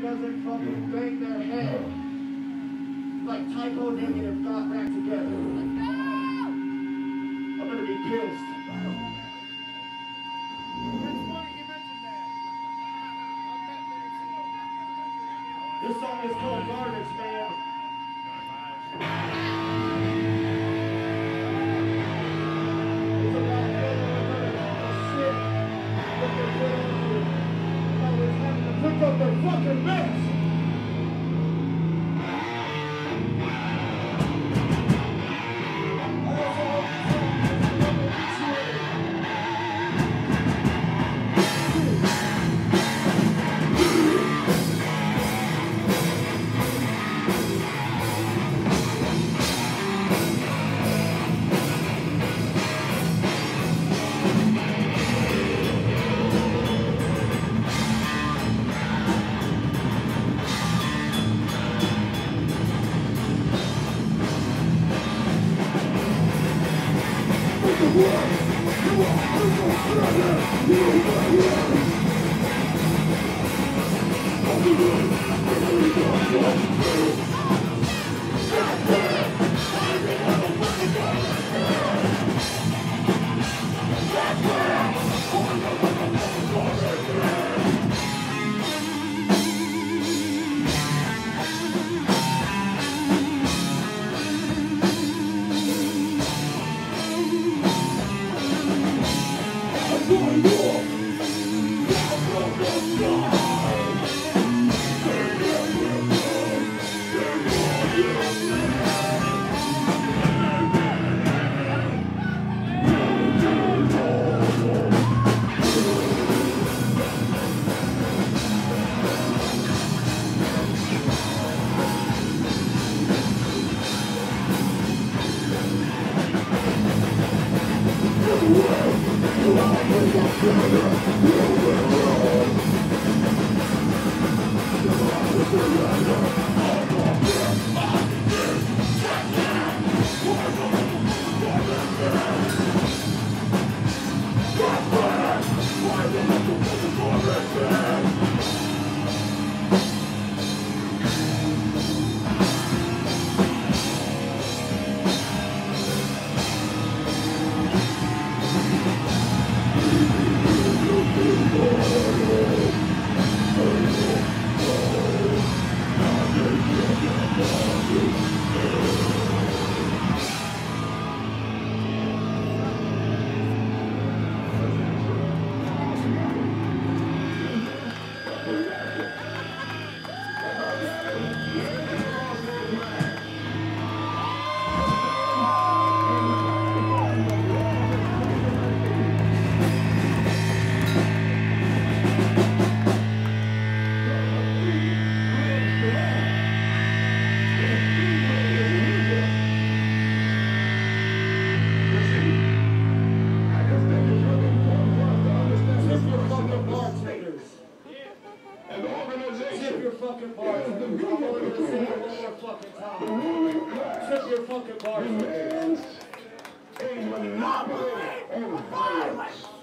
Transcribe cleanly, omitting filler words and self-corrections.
doesn't fucking bang their head like typo negative got back together, I'm gonna be pissed. This song is called Garbage, man. It's about feeling like shit that they put on you. Always having to pick up their fucking mess. Tip your fucking bartenders. I'm only gonna say it one more fucking time. Tip your fucking bartenders. A monopoly on violence.